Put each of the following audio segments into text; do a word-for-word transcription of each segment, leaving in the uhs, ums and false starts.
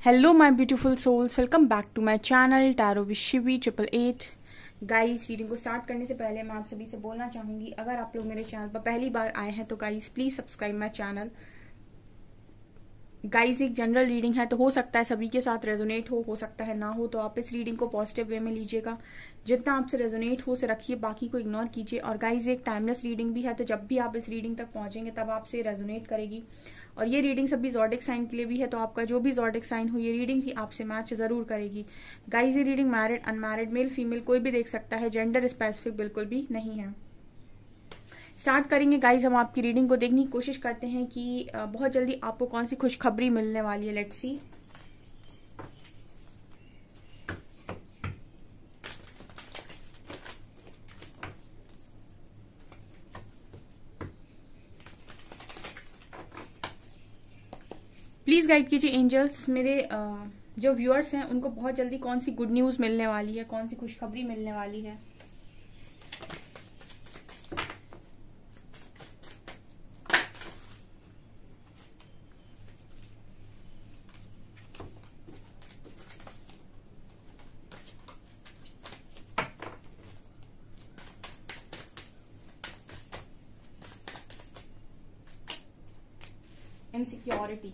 Hello my beautiful souls, welcome back to my channel tarot with Shivi triple eight. Guys, reading को start करने से पहले मैं आप सभी से बोलना चाहूंगी, अगर आप लोग मेरे चैनल पर पहली बार आए हैं तो guys please subscribe my channel. Guys, एक जनरल रीडिंग है तो हो सकता है सभी के साथ रेजोनेट हो हो सकता है ना हो, तो आप इस रीडिंग को पॉजिटिव वे में लीजिएगा। जितना आपसे रेजोनेट हो उसे रखिए, बाकी को इग्नोर कीजिए। और गाइस, एक टाइमलेस रीडिंग भी है, तो जब भी आप इस रीडिंग तक पहुंचेंगे तब आपसे रेजोनेट करेगी। और ये रीडिंग सभी ज़ोडिक साइन के लिए भी है, तो आपका जो भी ज़ोडिक साइन हो ये रीडिंग भी आपसे मैच जरूर करेगी। गाइस, ये reading married unmarried male female कोई भी देख सकता है, जेंडर स्पेसिफिक बिल्कुल भी नहीं है। स्टार्ट करेंगे गाइस, हम आपकी रीडिंग को देखने की कोशिश करते हैं कि बहुत जल्दी आपको कौन सी खुशखबरी मिलने वाली है। Let's see. प्लीज गाइड कीजिए एंजल्स, मेरे जो व्यूअर्स हैं उनको बहुत जल्दी कौन सी गुड न्यूज मिलने वाली है, कौन सी खुशखबरी मिलने वाली है। Insecurity,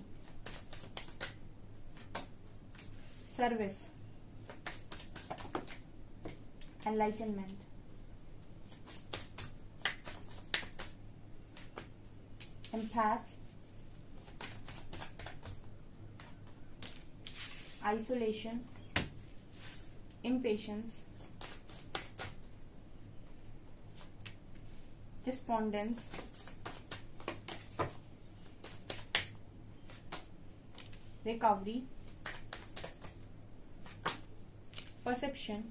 service, enlightenment, impasse, isolation, impatience, despondence, recovery, perception,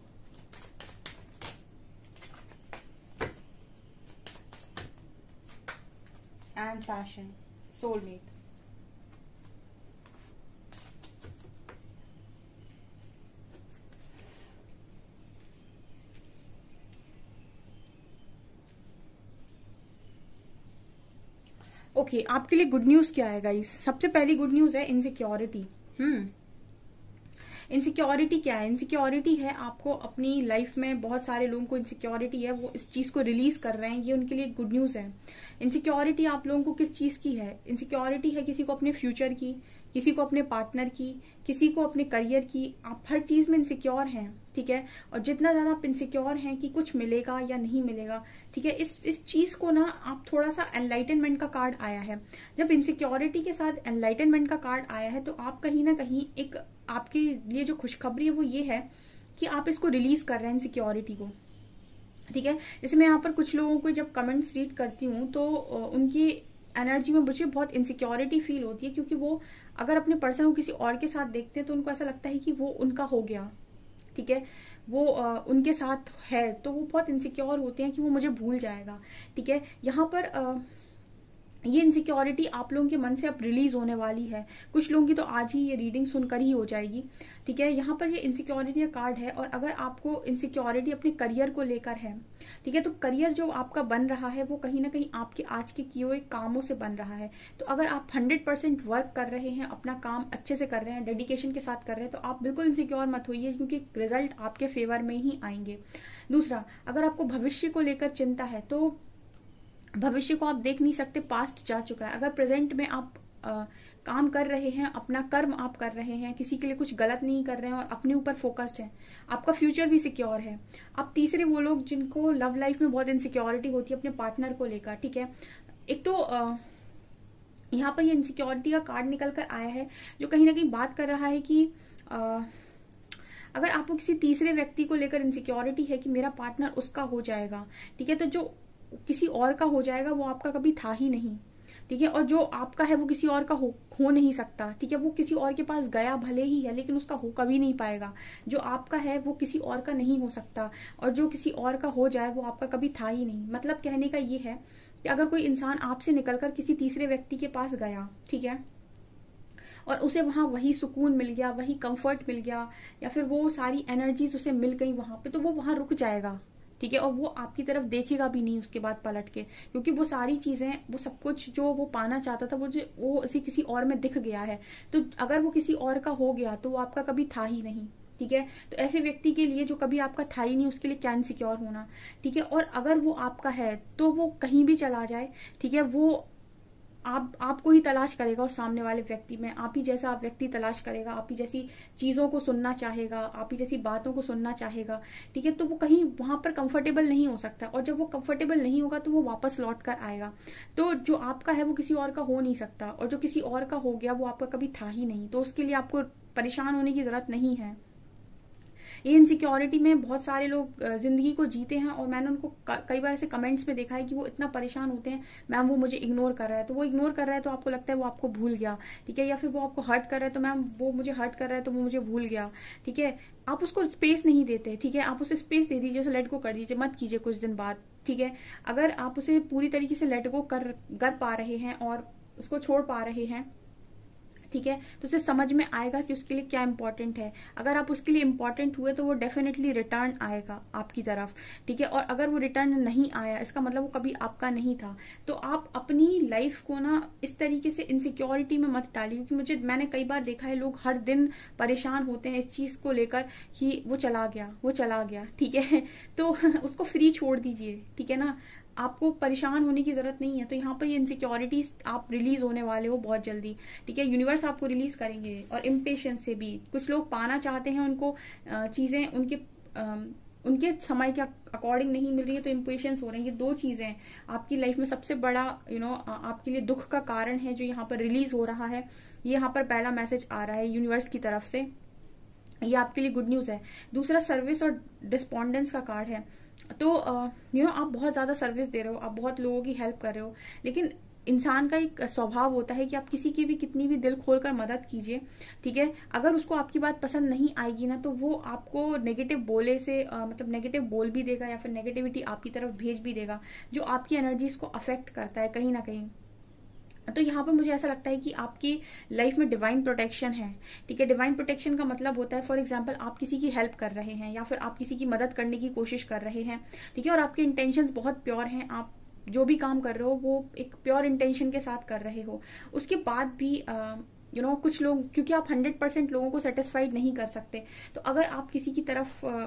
and passion, soulmate। Okay okay, आपके लिए गुड न्यूज क्या है गाइस? सबसे पहली गुड न्यूज है इनसिक्योरिटी। हम्म इनसिक्योरिटी क्या है? इनसिक्योरिटी है आपको अपनी लाइफ में बहुत सारे लोगों को इनसिक्योरिटी है, वो इस चीज को रिलीज कर रहे हैं, ये उनके लिए गुड न्यूज है। इनसिक्योरिटी आप लोगों को किस चीज की है? इनसिक्योरिटी है किसी को अपने फ्यूचर की, किसी को अपने पार्टनर की, किसी को अपने करियर की। आप हर चीज में इनसिक्योर हैं, ठीक है। और जितना ज्यादा आप इनसिक्योर हैं कि कुछ मिलेगा या नहीं मिलेगा, ठीक है, इस इस चीज को ना आप थोड़ा सा एनलाइटनमेंट का कार्ड आया है। जब इनसिक्योरिटी के साथ एनलाइटनमेंट का कार्ड आया है तो आप कहीं ना कहीं एक आपके लिए जो खुशखबरी है वो ये है कि आप इसको रिलीज कर रहे हैं इनसिक्योरिटी को, ठीक है। जैसे मैं यहाँ पर कुछ लोगों को जब कमेंट्स रीड करती हूँ तो उनकी एनर्जी में मुझे बहुत इनसिक्योरिटी फील होती है, क्योंकि वो अगर अपने पर्सन को किसी और के साथ देखते हैं तो उनको ऐसा लगता है कि वो उनका हो गया, ठीक है, वो आ, उनके साथ है, तो वो बहुत इनसिक्योर होते हैं कि वो मुझे भूल जाएगा, ठीक है। यहाँ पर आ, ये इनसिक्योरिटी आप लोगों के मन से अब रिलीज होने वाली है। कुछ लोगों की तो आज ही ये रीडिंग सुनकर ही हो जाएगी, ठीक है। यहाँ पर ये इनसिक्योरिटी का कार्ड है, और अगर आपको इनसिक्योरिटी अपने करियर को लेकर है, ठीक है, तो करियर जो आपका बन रहा है वो कहीं ना कहीं आपके आज के किए हुए कामों से बन रहा है। तो अगर आप हंड्रेड परसेंट वर्क कर रहे हैं, अपना काम अच्छे से कर रहे हैं, डेडिकेशन के साथ कर रहे हैं, तो आप बिल्कुल इनसिक्योर मत होइए, क्योंकि रिजल्ट आपके फेवर में ही आएंगे। दूसरा, अगर आपको भविष्य को लेकर चिंता है तो भविष्य को आप देख नहीं सकते, पास्ट जा चुका है। अगर प्रेजेंट में आप आ, काम कर रहे हैं, अपना कर्म आप कर रहे हैं, किसी के लिए कुछ गलत नहीं कर रहे हैं और अपने ऊपर फोकस्ड हैं, आपका फ्यूचर भी सिक्योर है। अब तीसरे वो लोग जिनको लव लाइफ में बहुत इनसिक्योरिटी होती है अपने पार्टनर को लेकर, ठीक है, एक तो आ, यहाँ पर ये इनसिक्योरिटी का कार्ड निकल कर आया है जो कहीं ना कहीं बात कर रहा है कि आ, अगर आपको किसी तीसरे व्यक्ति को लेकर इनसिक्योरिटी है कि मेरा पार्टनर उसका हो जाएगा, ठीक है, तो जो किसी और का हो जाएगा वो आपका कभी था ही नहीं, ठीक है। और जो आपका है वो किसी और का हो, हो नहीं सकता, ठीक है। वो किसी और के पास गया भले ही है, लेकिन उसका हो कभी नहीं पाएगा। जो आपका है वो किसी और का नहीं हो सकता, और जो किसी और का हो जाए वो आपका कभी था ही नहीं। मतलब कहने का ये है कि अगर कोई इंसान आपसे निकलकर किसी तीसरे व्यक्ति के पास गया, ठीक है, और उसे वहां वही सुकून मिल गया, वही कंफर्ट मिल गया, या फिर वो सारी एनर्जीज उसे मिल गई वहां पे, तो वो वहां रुक जाएगा, ठीक है, और वो आपकी तरफ देखेगा भी नहीं उसके बाद पलट के, क्योंकि वो सारी चीजें, वो सब कुछ जो वो पाना चाहता था वो जो वो उसे किसी और में दिख गया है। तो अगर वो किसी और का हो गया तो वो आपका कभी था ही नहीं। ठीक है, तो ऐसे व्यक्ति के लिए जो कभी आपका था ही नहीं, उसके लिए क्या इनसिक्योर होना। ठीक है, और अगर वो आपका है तो वो कहीं भी चला जाए, ठीक है, वो आप आपको ही तलाश करेगा उस सामने वाले व्यक्ति में, आप ही जैसा आप व्यक्ति तलाश करेगा, आप ही जैसी चीजों को सुनना चाहेगा, आप ही जैसी बातों को सुनना चाहेगा। ठीक है, तो वो कहीं वहां पर कंफर्टेबल नहीं हो सकता, और जब वो कंफर्टेबल नहीं होगा तो वो वापस लौट कर आएगा। तो जो आपका है वो किसी और का हो नहीं सकता, और जो किसी और का हो गया वो आपका कभी था ही नहीं, तो उसके लिए आपको परेशान होने की जरूरत नहीं है। ये इनसिक्योरिटी में बहुत सारे लोग जिंदगी को जीते हैं, और मैंने उनको कई बार ऐसे कमेंट्स में देखा है कि वो इतना परेशान होते हैं, मैम वो मुझे इग्नोर कर रहा है, तो वो इग्नोर कर रहा है तो आपको लगता है वो आपको भूल गया। ठीक है, या फिर वो आपको हर्ट कर रहा है तो मैम वो मुझे हर्ट कर रहा है तो वो मुझे भूल गया। ठीक है, आप उसको स्पेस नहीं देते। ठीक है, आप उसे स्पेस दे दीजिए, उसे लेट गो कर दीजिए, मत कीजिए कुछ दिन बाद। ठीक है, अगर आप उसे पूरी तरीके से लेट गो कर कर पा रहे हैं और उसको छोड़ पा रहे हैं, ठीक है, तो उसे समझ में आएगा कि उसके लिए क्या इंपॉर्टेंट है। अगर आप उसके लिए इंपॉर्टेंट हुए तो वो डेफिनेटली रिटर्न आएगा आपकी तरफ। ठीक है, और अगर वो रिटर्न नहीं आया, इसका मतलब वो कभी आपका नहीं था। तो आप अपनी लाइफ को ना इस तरीके से इनसिक्योरिटी में मत डालिए, क्योंकि मुझे मैंने कई बार देखा है लोग हर दिन परेशान होते हैं इस चीज को लेकर कि वो चला गया, वो चला गया। ठीक है, तो उसको फ्री छोड़ दीजिए। ठीक है ना, आपको परेशान होने की जरूरत नहीं है। तो यहाँ पर ये इनसिक्योरिटीज आप रिलीज होने वाले हो बहुत जल्दी। ठीक है, यूनिवर्स आपको रिलीज करेंगे। और इम्पेशंस से भी कुछ लोग पाना चाहते हैं, उनको चीजें उनके उनके समय के अकॉर्डिंग नहीं मिल रही है, तो इम्पेशंस हो रहे हैं। ये दो चीजें आपकी लाइफ में सबसे बड़ा यू नो आपके लिए दुख का कारण है जो यहाँ पर रिलीज हो रहा है। ये यहाँ पर पहला मैसेज आ रहा है यूनिवर्स की तरफ से, ये आपके लिए गुड न्यूज है। दूसरा सर्विस और डिस्पोंडेंस का कार्ड है। तो यू नो आप बहुत ज्यादा सर्विस दे रहे हो, आप बहुत लोगों की हेल्प कर रहे हो, लेकिन इंसान का एक स्वभाव होता है कि आप किसी की भी कितनी भी दिल खोलकर मदद कीजिए, ठीक है, अगर उसको आपकी बात पसंद नहीं आएगी ना, तो वो आपको नेगेटिव बोले से आ, मतलब नेगेटिव बोल भी देगा, या फिर नेगेटिविटी आपकी तरफ भेज भी देगा, जो आपकी एनर्जीज को अफेक्ट करता है कहीं ना कहीं। तो यहाँ पर मुझे ऐसा लगता है कि आपकी लाइफ में डिवाइन प्रोटेक्शन है। ठीक है, डिवाइन प्रोटेक्शन का मतलब होता है, फॉर एग्जांपल आप किसी की हेल्प कर रहे हैं या फिर आप किसी की मदद करने की कोशिश कर रहे हैं, ठीक है, और आपके इंटेंशंस बहुत प्योर हैं, आप जो भी काम कर रहे हो वो एक प्योर इंटेंशन के साथ कर रहे हो, उसके बाद भी यू नो you know, कुछ लोग, क्योंकि आप हंड्रेड परसेंट लोगों को सेटिस्फाइड नहीं कर सकते, तो अगर आप किसी की तरफ uh,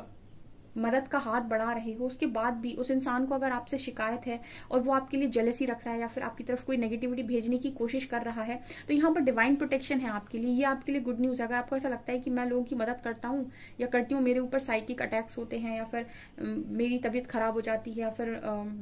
मदद का हाथ बढ़ा रहे हो, उसके बाद भी उस इंसान को अगर आपसे शिकायत है और वो आपके लिए जेलसी रख रहा है या फिर आपकी तरफ कोई नेगेटिविटी भेजने की कोशिश कर रहा है, तो यहाँ पर डिवाइन प्रोटेक्शन है आपके लिए। ये आपके लिए गुड न्यूज है। अगर आपको ऐसा लगता है कि मैं लोगों की मदद करता हूँ या करती हूँ, मेरे ऊपर साइकिक अटैक्स होते हैं, या फिर मेरी तबीयत खराब हो जाती है, या फिर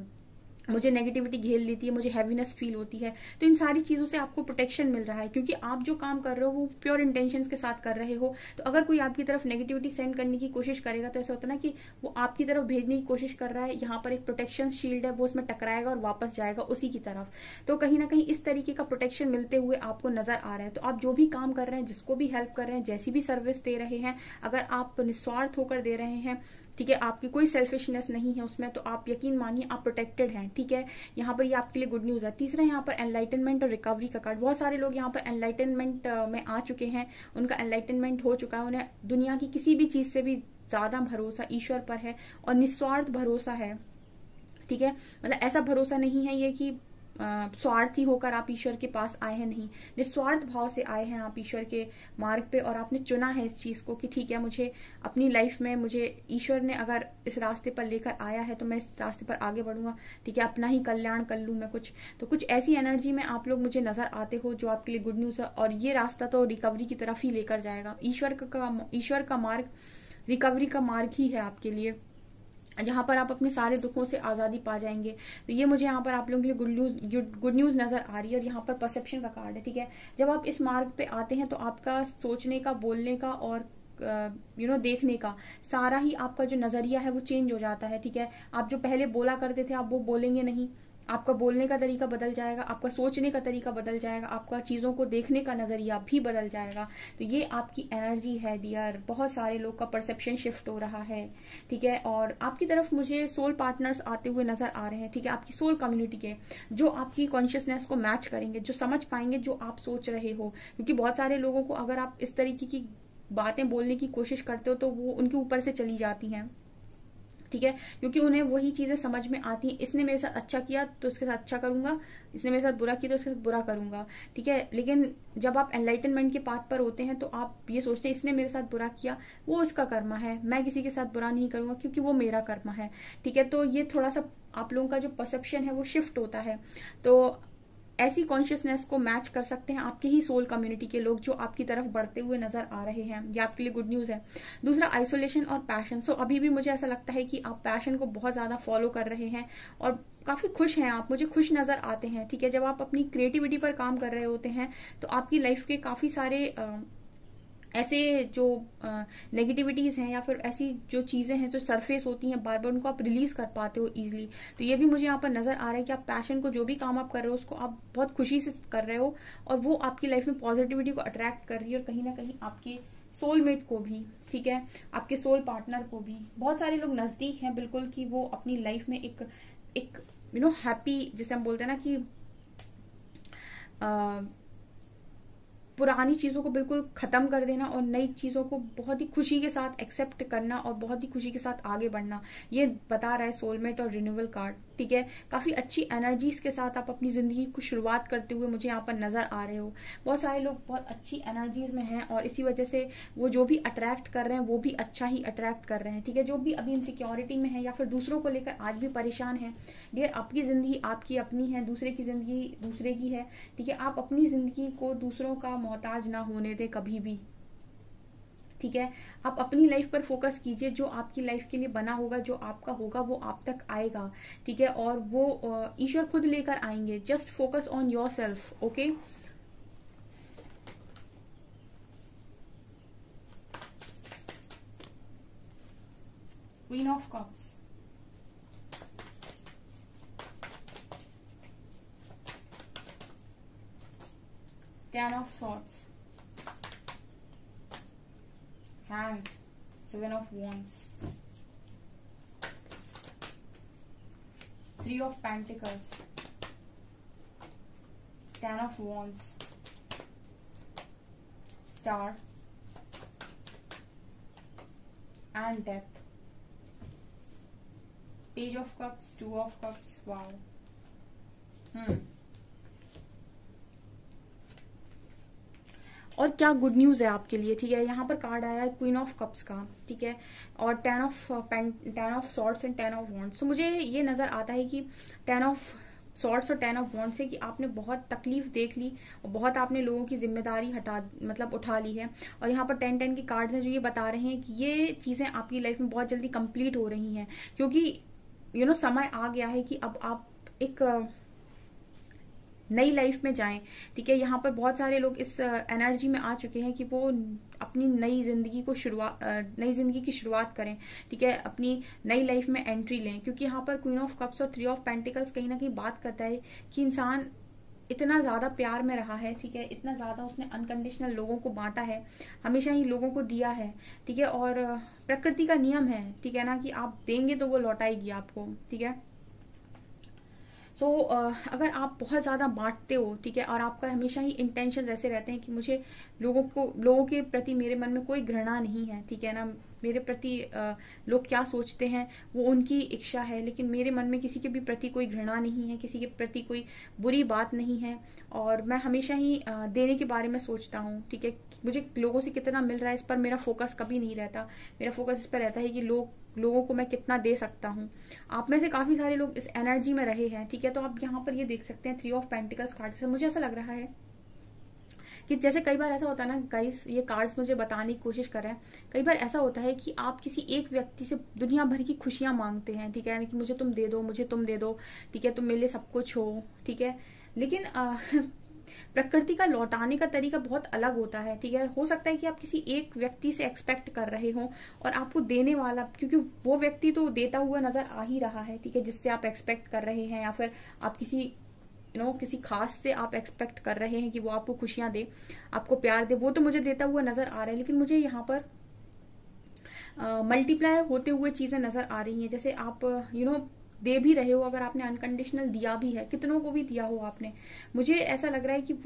मुझे नेगेटिविटी घेर लेती है, मुझे हैवीनेस फील होती है, तो इन सारी चीजों से आपको प्रोटेक्शन मिल रहा है, क्योंकि आप जो काम कर रहे हो वो प्योर इंटेंशंस के साथ कर रहे हो। तो अगर कोई आपकी तरफ नेगेटिविटी सेंड करने की कोशिश करेगा, तो ऐसा होता है ना कि वो आपकी तरफ भेजने की कोशिश कर रहा है, यहाँ पर एक प्रोटेक्शन शील्ड है, वो उसमें टकराएगा और वापस जाएगा उसी की तरफ। तो कहीं ना कहीं इस तरीके का प्रोटेक्शन मिलते हुए आपको नजर आ रहा है। तो आप जो भी काम कर रहे हैं, जिसको भी हेल्प कर रहे हैं, जैसी भी सर्विस दे रहे हैं, अगर आप निस्वार्थ होकर दे रहे हैं, ठीक है, आपकी कोई सेल्फिशनेस नहीं है उसमें, तो आप यकीन मानिए आप प्रोटेक्टेड हैं। ठीक है, यहाँ पर ये आपके लिए गुड न्यूज है। तीसरा यहाँ पर एनलाइटनमेंट और रिकवरी का कार्ड। बहुत सारे लोग यहाँ पर एनलाइटनमेंट में आ चुके हैं, उनका एनलाइटनमेंट हो चुका है, उन्हें दुनिया की किसी भी चीज से भी ज्यादा भरोसा ईश्वर पर है और निस्वार्थ भरोसा है। ठीक है, मतलब ऐसा भरोसा नहीं है ये कि स्वार्थी होकर आप ईश्वर के पास आए हैं, नहीं, निस्वार्थ भाव से आए हैं आप ईश्वर के मार्ग पे, और आपने चुना है इस चीज को कि ठीक है, मुझे अपनी लाइफ में, मुझे ईश्वर ने अगर इस रास्ते पर लेकर आया है तो मैं इस रास्ते पर आगे बढ़ूंगा। ठीक है, अपना ही कल्याण कर लूं मैं कुछ। तो कुछ ऐसी एनर्जी में आप लोग मुझे नजर आते हो, जो आपके लिए गुड न्यूज है, और ये रास्ता तो रिकवरी की तरफ ही लेकर जाएगा। ईश्वर का ईश्वर का मार्ग रिकवरी का मार्ग ही है आपके लिए, जहां पर आप अपने सारे दुखों से आजादी पा जाएंगे। तो ये मुझे यहाँ पर आप लोगों के लिए गुड न्यूज गुड न्यूज नजर आ रही है। और यहाँ पर परसेप्शन का कार्ड है। ठीक है, जब आप इस मार्ग पे आते हैं तो आपका सोचने का, बोलने का और यू नो देखने का सारा ही आपका जो नजरिया है वो चेंज हो जाता है। ठीक है, आप जो पहले बोला करते थे आप वो बोलेंगे नहीं, आपका बोलने का तरीका बदल जाएगा, आपका सोचने का तरीका बदल जाएगा, आपका चीजों को देखने का नजरिया भी बदल जाएगा। तो ये आपकी एनर्जी है डियर। बहुत सारे लोग का परसेप्शन शिफ्ट हो रहा है। ठीक है, और आपकी तरफ मुझे सोल पार्टनर्स आते हुए नजर आ रहे हैं। ठीक है, आपकी सोल कम्युनिटी के, जो आपकी कॉन्शियसनेस को मैच करेंगे, जो समझ पाएंगे जो आप सोच रहे हो। क्योंकि बहुत सारे लोगों को अगर आप इस तरीके की बातें बोलने की कोशिश करते हो तो वो उनके ऊपर से चली जाती हैं। ठीक है, क्योंकि उन्हें वही चीजें समझ में आती हैं, इसने मेरे साथ अच्छा किया तो उसके साथ अच्छा करूंगा, इसने मेरे साथ बुरा किया तो उसके साथ बुरा करूंगा। ठीक है, लेकिन जब आप एनलाइटनमेंट के पाथ पर होते हैं तो आप ये सोचते हैं इसने मेरे साथ बुरा किया, वो उसका कर्मा है, मैं किसी के साथ बुरा नहीं करूंगा क्योंकि वो मेरा कर्मा है। ठीक है, तो ये थोड़ा सा आप लोगों का जो परसेप्शन है वो शिफ्ट होता है। तो ऐसी कॉन्शियसनेस को मैच कर सकते हैं आपके ही सोल कम्युनिटी के लोग जो आपकी तरफ बढ़ते हुए नजर आ रहे हैं, ये आपके लिए गुड न्यूज है। दूसरा, आइसोलेशन और पैशन। सो अभी भी मुझे ऐसा लगता है कि आप पैशन को बहुत ज्यादा फॉलो कर रहे हैं और काफी खुश हैं आप, मुझे खुश नजर आते हैं। ठीक है, जब आप अपनी क्रिएटिविटी पर काम कर रहे होते हैं तो आपकी लाइफ के काफी सारे आ, ऐसे जो नेगेटिविटीज हैं या फिर ऐसी जो चीजें हैं जो सरफेस होती हैं बार बार, उनको आप रिलीज कर पाते हो इजीली। तो ये भी मुझे यहाँ पर नजर आ रहा है कि आप पैशन को, जो भी काम आप कर रहे हो उसको आप बहुत खुशी से कर रहे हो और वो आपकी लाइफ में पॉजिटिविटी को अट्रैक्ट कर रही है और कहीं ना कहीं आपके सोलमेट को भी, ठीक है, आपके सोल पार्टनर को भी। बहुत सारे लोग नजदीक हैं बिल्कुल कि वो अपनी लाइफ में एक एक यू नो हैप्पी, जैसे हम बोलते हैं ना कि आ, पुरानी चीजों को बिल्कुल खत्म कर देना और नई चीजों को बहुत ही खुशी के साथ एक्सेप्ट करना और बहुत ही खुशी के साथ आगे बढ़ना, ये बता रहा है सोलमेट और रिन्यूअल कार्ड। ठीक है, काफी अच्छी एनर्जीज के साथ आप अपनी जिंदगी को शुरुआत करते हुए मुझे यहाँ पर नजर आ रहे हो। बहुत सारे लोग बहुत अच्छी एनर्जीज में हैं और इसी वजह से वो जो भी अट्रैक्ट कर रहे हैं वो भी अच्छा ही अट्रैक्ट कर रहे हैं। ठीक है, जो भी अभी इनसिक्योरिटी में है या फिर दूसरों को लेकर आज भी परेशान है, डियर, आपकी जिंदगी आपकी अपनी है, दूसरे की जिंदगी दूसरे की है। ठीक है, आप अपनी जिंदगी को दूसरों का मोहताज ना होने दे कभी भी। ठीक है, आप अपनी लाइफ पर फोकस कीजिए, जो आपकी लाइफ के लिए बना होगा, जो आपका होगा वो आप तक आएगा। ठीक है, और वो ईश्वर खुद लेकर आएंगे। Just focus on yourself. Okay, queen of cups, ten of swords, Hand, Seven of Wands, Three of Pentacles, Ten of Wands, Star, and Death, Page of Cups, Two of Cups. Wow. Hmm. और क्या good news है आपके लिए। ठीक है, यहाँ पर card आया है क्वीन ऑफ कप्स का। ठीक है, और ten of ten of swords and ten of wands. तो मुझे ये नजर आता है कि टेन ऑफ सॉर्ड्स और टेन ऑफ वॉन्ड्स से कि आपने बहुत तकलीफ देख ली और बहुत आपने लोगों की जिम्मेदारी हटा मतलब उठा ली है। और यहाँ पर टेन टेन की कार्ड्स हैं जो ये बता रहे हैं कि ये चीजें आपकी लाइफ में बहुत जल्दी कंप्लीट हो रही हैं, क्योंकि यू नो समय आ गया है कि अब आप एक नई लाइफ में जाएं। ठीक है, यहाँ पर बहुत सारे लोग इस एनर्जी में आ चुके हैं कि वो अपनी नई जिंदगी को शुरुआत नई जिंदगी की शुरुआत करें। ठीक है, अपनी नई लाइफ में एंट्री लें, क्योंकि यहाँ पर क्वीन ऑफ कप्स और थ्री ऑफ पेंटिकल्स कहीं ना कहीं बात करता है कि इंसान इतना ज्यादा प्यार में रहा है। ठीक है, इतना ज्यादा उसने अनकंडीशनल लोगों को बांटा है, हमेशा ही लोगों को दिया है। ठीक है, और प्रकृति का नियम है, ठीक है ना, कि आप देंगे तो वो लौटाएगी आपको। ठीक है, सो so, uh, अगर आप बहुत ज्यादा बांटते हो, ठीक है, और आपका हमेशा ही इंटेंशन ऐसे रहते हैं कि मुझे लोगों को लोगों के प्रति मेरे मन में कोई घृणा नहीं है, ठीक है ना, मेरे प्रति uh, लोग क्या सोचते हैं वो उनकी इच्छा है, लेकिन मेरे मन में किसी के भी प्रति कोई घृणा नहीं है, किसी के प्रति कोई बुरी बात नहीं है, और मैं हमेशा ही uh, देने के बारे में सोचता हूँ। ठीक है, मुझे लोगों से कितना मिल रहा है इस पर मेरा फोकस कभी नहीं रहता, मेरा फोकस इस पर रहता है कि लोग लोगों को मैं कितना दे सकता हूँ। आप में से काफी सारे लोग इस एनर्जी में रहे हैं। ठीक है, तो आप यहाँ पर ये देख सकते हैं थ्री ऑफ पेंटिकल्स कार्ड से मुझे ऐसा लग रहा है कि जैसे कई बार ऐसा होता है ना गाइस, ये कार्ड्स मुझे बताने की कोशिश कर रहे हैं, कई बार ऐसा होता है कि आप किसी एक व्यक्ति से दुनिया भर की खुशियां मांगते हैं। ठीक है, कि मुझे तुम दे दो, मुझे तुम दे दो, ठीक है, तुम मेरे लिए सब कुछ हो। ठीक है, लेकिन आ, प्रकृति का लौटाने का तरीका बहुत अलग होता है। ठीक है, हो सकता है कि आप किसी एक व्यक्ति से एक्सपेक्ट कर रहे हो और आपको देने वाला, क्योंकि वो व्यक्ति तो देता हुआ नजर आ ही रहा है, ठीक है, जिससे आप एक्सपेक्ट कर रहे हैं, या फिर आप किसी यू नो किसी खास से आप एक्सपेक्ट कर रहे हैं कि वो आपको खुशियां दे, आपको प्यार दे, वो तो मुझे देता हुआ नजर आ रहा है। लेकिन मुझे यहाँ पर मल्टीप्लाई uh, होते हुए चीजें नजर आ रही हैं। जैसे आप यू नो दे भी रहे हो, अगर आपने अनकंडीशनल दिया भी है, कितनों को भी दिया हो आपने, मुझे ऐसा लग रहा है कि वो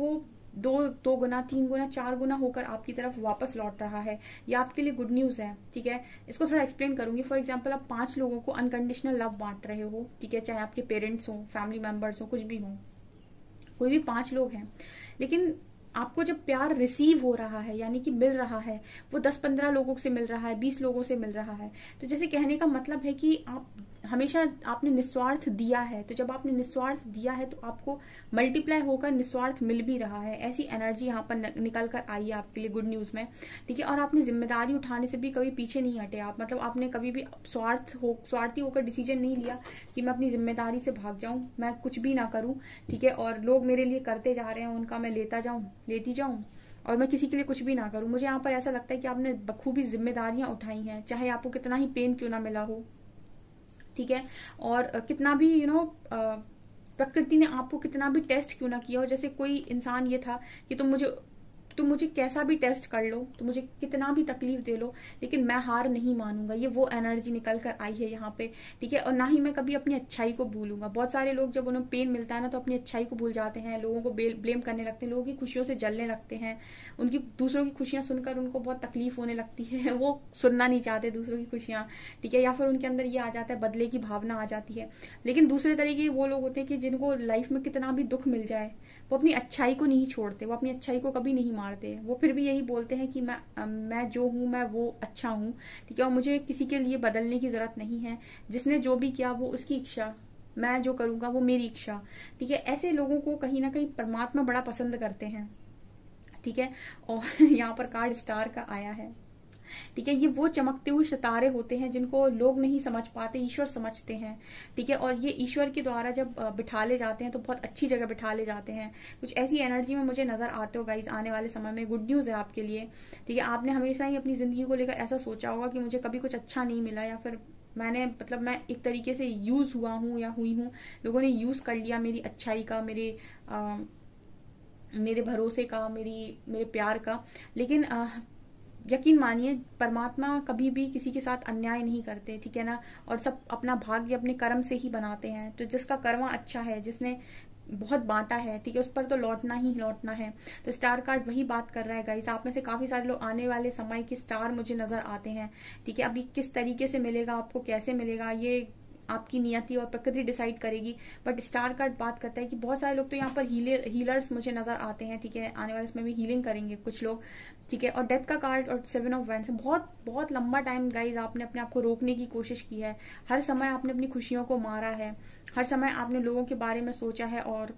दो दो गुना, तीन गुना, चार गुना होकर आपकी तरफ वापस लौट रहा है। ये आपके लिए गुड न्यूज है, ठीक है। इसको थोड़ा एक्सप्लेन करूंगी। फॉर एग्जाम्पल, आप पांच लोगों को अनकंडीशनल लव बांट रहे हो, ठीक है, चाहे आपके पेरेंट्स हो, फैमिली मेंबर्स हो, कुछ भी हो, कोई भी पांच लोग हैं, लेकिन आपको जब प्यार रिसीव हो रहा है, यानी कि मिल रहा है, वो दस पंद्रह लोगों से मिल रहा है, बीस लोगों से मिल रहा है, तो जैसे कहने का मतलब है कि आप हमेशा आपने निस्वार्थ दिया है, तो जब आपने निस्वार्थ दिया है तो आपको मल्टीप्लाई होकर निस्वार्थ मिल भी रहा है। ऐसी एनर्जी यहाँ पर निकल कर आई है आपके लिए गुड न्यूज में, ठीक है। और आपने जिम्मेदारी उठाने से भी कभी पीछे नहीं हटे आप, मतलब आपने कभी भी स्वार्थ हो स्वार्थी होकर डिसीजन नहीं लिया कि मैं अपनी जिम्मेदारी से भाग जाऊं, मैं कुछ भी ना करूं, ठीक है, और लोग मेरे लिए करते जा रहे हैं उनका मैं लेता जाऊं लेती जाऊं और मैं किसी के लिए कुछ भी ना करूं। मुझे यहाँ पर ऐसा लगता है कि आपने बखूबी जिम्मेदारियां उठाई हैं, चाहे आपको कितना ही पेन क्यों ना मिला हो, ठीक है, और कितना भी यू नो प्रकृति ने आपको कितना भी टेस्ट क्यों ना किया हो। जैसे कोई इंसान ये था कि तुम मुझे तुम मुझे कैसा भी टेस्ट कर लो, तुम मुझे कितना भी तकलीफ दे लो, लेकिन मैं हार नहीं मानूंगा। ये वो एनर्जी निकल कर आई है यहाँ पे, ठीक है। और ना ही मैं कभी अपनी अच्छाई को भूलूंगा। बहुत सारे लोग जब उन्हें पेन मिलता है ना, तो अपनी अच्छाई को भूल जाते हैं, लोगों को ब्लेम करने लगते हैं, लोगों की खुशियों से जलने लगते हैं, उनकी दूसरों की खुशियां सुनकर उनको बहुत तकलीफ होने लगती है, वो सुनना नहीं चाहते दूसरों की खुशियां, ठीक है, या फिर उनके अंदर ये आ जाता है, बदले की भावना आ जाती है। लेकिन दूसरे तरीके वो लोग होते हैं कि जिनको लाइफ में कितना भी दुख मिल जाए, वो अपनी अच्छाई को नहीं छोड़ते, वो अपनी अच्छाई को कभी नहीं मारते, वो फिर भी यही बोलते हैं कि मैं मैं जो हूं मैं वो अच्छा हूं, ठीक है, और मुझे किसी के लिए बदलने की जरूरत नहीं है, जिसने जो भी किया वो उसकी इच्छा, मैं जो करूंगा वो मेरी इच्छा, ठीक है। ऐसे लोगों को कहीं ना कहीं परमात्मा बड़ा पसंद करते हैं, ठीक है। और यहाँ पर कार्ड स्टार का आया है, ठीक है। ये वो चमकते हुए सितारे होते हैं जिनको लोग नहीं समझ पाते, ईश्वर समझते हैं, ठीक है। और ये ईश्वर के द्वारा जब बिठा ले जाते हैं तो बहुत अच्छी जगह बिठा ले जाते हैं। कुछ ऐसी एनर्जी में मुझे नजर आते हो गाइज आने वाले समय में। गुड न्यूज है आपके लिए, ठीक है। आपने हमेशा ही अपनी जिंदगी को लेकर ऐसा सोचा होगा कि मुझे कभी कुछ अच्छा नहीं मिला, या फिर मैंने मतलब मैं एक तरीके से यूज हुआ हूं या हुई हूं, लोगों ने यूज कर लिया मेरी अच्छाई का, मेरे आ, मेरे भरोसे का, मेरी मेरे प्यार का। लेकिन आ, यकीन मानिए परमात्मा कभी भी किसी के साथ अन्याय नहीं करते, ठीक है ना। और सब अपना भाग्य अपने कर्म से ही बनाते हैं, तो जिसका कर्म अच्छा है, जिसने बहुत बांटा है, ठीक है, उस पर तो लौटना ही लौटना है। तो स्टार कार्ड वही बात कर रहा है गाइस। आप में से काफी सारे लोग आने वाले समय के स्टार मुझे नजर आते हैं, ठीक है। अभी किस तरीके से मिलेगा आपको, कैसे मिलेगा, ये आपकी नियति और प्रकृति डिसाइड करेगी। बट स्टार कार्ड बात करता है कि बहुत सारे लोग तो यहाँ पर हीलर हीलर्स मुझे नजर आते हैं, ठीक है। आने वाले समय में हीलिंग करेंगे कुछ लोग, ठीक है। और डेथ का कार्ड और सेवन ऑफ वैंड्स, बहुत बहुत लंबा टाइम गाइज आपने अपने आप को रोकने की कोशिश की है। हर समय आपने अपनी खुशियों को मारा है, हर समय आपने लोगों के बारे में सोचा है और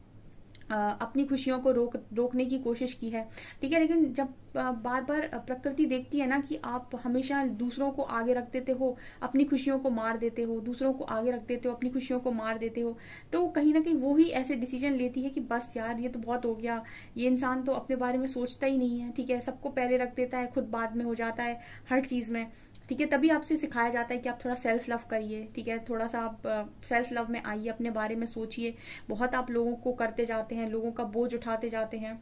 अपनी खुशियों को रोक रोकने की कोशिश की है, ठीक है। लेकिन जब बार बार प्रकृति देखती है ना कि आप हमेशा दूसरों को आगे रख देते हो, अपनी खुशियों को मार देते हो, दूसरों को आगे रख देते हो, अपनी खुशियों को मार देते हो, तो कहीं ना कहीं वो ही ऐसे डिसीजन लेती है कि बस यार ये तो बहुत हो गया, ये इंसान तो अपने बारे में सोचता ही नहीं है, ठीक है, सबको पहले रख देता है, खुद बाद में हो जाता है हर चीज में, ठीक है। तभी आपसे सिखाया जाता है कि आप थोड़ा सेल्फ लव करिए, ठीक है, थोड़ा सा आप सेल्फ लव में आइए, अपने बारे में सोचिए। बहुत आप लोगों को करते जाते हैं, लोगों का बोझ उठाते जाते हैं,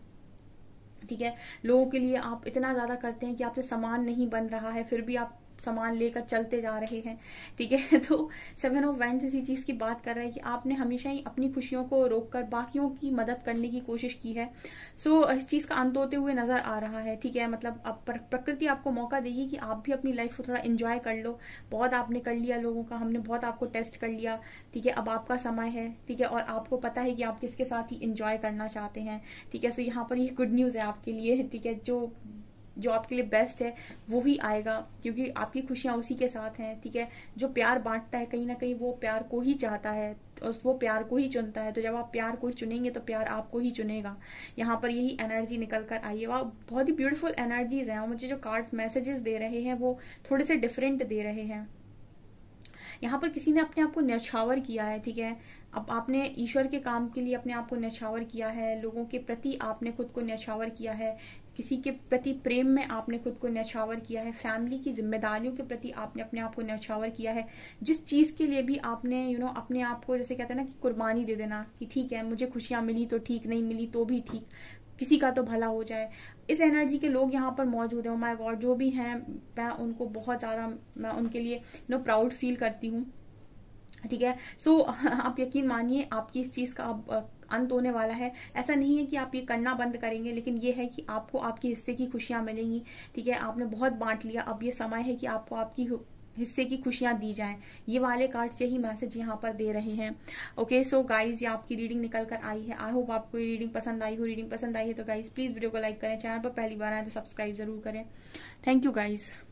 ठीक है। लोगों के लिए आप इतना ज्यादा करते हैं कि आपसे सामान नहीं बन रहा है, फिर भी आप सामान लेकर चलते जा रहे हैं, ठीक है। तो सेवन ऑफ वैंड्स इसी चीज की बात कर रहा है कि आपने हमेशा ही अपनी खुशियों को रोककर बाकियों की मदद करने की कोशिश की है। सो इस चीज का अंत होते हुए नजर आ रहा है, ठीक है। मतलब अब प्रकृति आपको मौका देगी कि आप भी अपनी लाइफ को थोड़ा एंजॉय कर लो। बहुत आपने कर लिया लोगों का, हमने बहुत आपको टेस्ट कर लिया, ठीक है। अब आपका समय है, ठीक है, और आपको पता है कि आप किसके साथ ही एंजॉय करना चाहते हैं, ठीक है। सो यहाँ पर ये गुड न्यूज है आपके लिए, ठीक है। जो जो आपके लिए बेस्ट है वो ही आएगा, क्योंकि आपकी खुशियां उसी के साथ हैं, ठीक है। जो प्यार बांटता है कहीं ना कहीं वो प्यार को ही चाहता है, तो वो प्यार को ही चुनता है। तो जब आप प्यार को ही चुनेंगे तो प्यार आपको ही चुनेगा। यहाँ पर यही एनर्जी निकल कर आई है। वह बहुत ही ब्यूटीफुल एनर्जीज हैं, और मुझे जो कार्ड्स मैसेजेस दे रहे हैं वो थोड़े से डिफरेंट दे रहे हैं। यहाँ पर किसी ने अपने आप को न्यौछावर किया है, ठीक है। अब आपने ईश्वर के काम के लिए अपने आप को न्यौछावर किया है, लोगों के प्रति आपने खुद को न्यौछावर किया है, किसी के प्रति प्रेम में आपने खुद को न्यौछावर किया है, फैमिली की जिम्मेदारियों के प्रति आपने अपने आप को न्यौछावर किया है। जिस चीज के लिए भी आपने यू नो अपने आप को, जैसे कहते हैं ना कि कुर्बानी दे देना, कि ठीक है मुझे खुशियां मिली तो ठीक, नहीं मिली तो भी ठीक, किसी का तो भला हो जाए। इस एनर्जी के लोग यहाँ पर मौजूद है। माय गॉड, जो भी हैं मैं उनको बहुत ज्यादा, मैं उनके लिए नो प्राउड फील करती हूँ, ठीक है। सो so, आप यकीन मानिए आपकी इस चीज का अब अंत होने वाला है। ऐसा नहीं है कि आप ये करना बंद करेंगे, लेकिन ये है कि आपको आपके हिस्से की खुशियां मिलेंगी। ठीक है, आपने बहुत बांट लिया, अब ये समय है कि आपको आपकी हिस्से की खुशियां दी जाएं। ये वाले कार्ड्स यही मैसेज यहाँ पर दे रहे हैं। ओके सो गाइज, ये आपकी रीडिंग निकल कर आई है। आई होप आपको ये रीडिंग पसंद आई हो। रीडिंग पसंद आई है तो गाइज प्लीज वीडियो को लाइक करें, चैनल पर पहली बार आए तो सब्सक्राइब जरूर करें। Thank you guys.